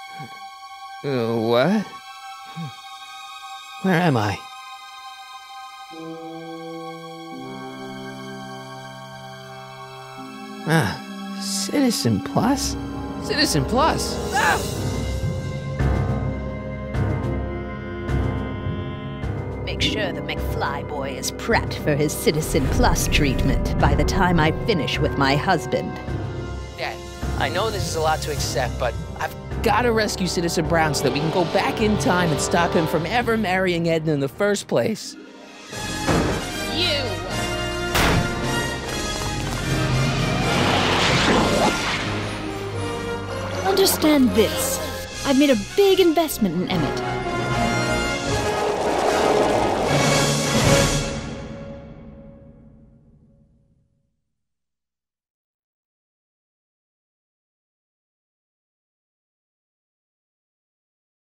What? Where am I? Citizen Plus? Citizen Plus! Ah! Make sure the McFly boy is prepped for his Citizen Plus treatment by the time I finish with my husband. Dad, I know this is a lot to accept, but I've got to rescue Citizen Brown so that we can go back in time and stop him from ever marrying Edna in the first place. You! Understand this. I've made a big investment in Emmett.